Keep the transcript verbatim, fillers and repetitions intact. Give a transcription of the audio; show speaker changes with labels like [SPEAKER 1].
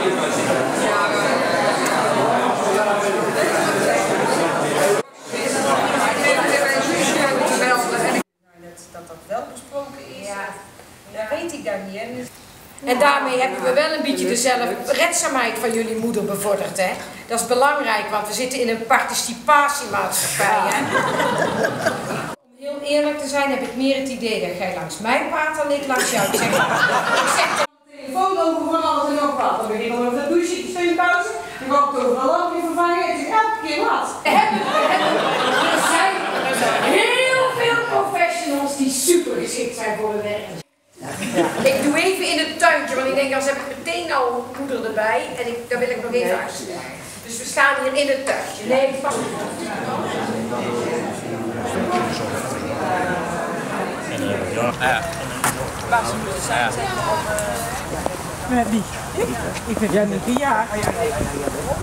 [SPEAKER 1] Dat dat wel besproken is, ja. Dat weet ik dan niet. Hè.
[SPEAKER 2] En daarmee hebben we wel een beetje de zelfredzaamheid van jullie moeder bevorderd. Hè? Dat is belangrijk, want we zitten in een participatiemaatschappij. Hè? Om heel eerlijk te zijn heb ik meer het idee dat jij langs mijn paard dan ik langs jou. Ik zeg, ik zeg dan de telefoon over van alles en nog wat. Dan begin ik over de douche, ik steun pauze. Dan ga ik het overal ook weer vervangen. En ik zeg elke keer wat. We hebben, we hebben, er zijn, er zijn heel veel professionals die super geschikt zijn voor hun werk. Ja. Ik doe even in het tuintje, want ik denk, als heb ik meteen al moeder erbij en ik, dan wil ik nog even uit. Dus we staan hier in het tuintje. Nee, pas.
[SPEAKER 3] Ja.
[SPEAKER 1] Waar ze moeten zijn, zeggen over...
[SPEAKER 4] Wie? Ik vind jij niet ja.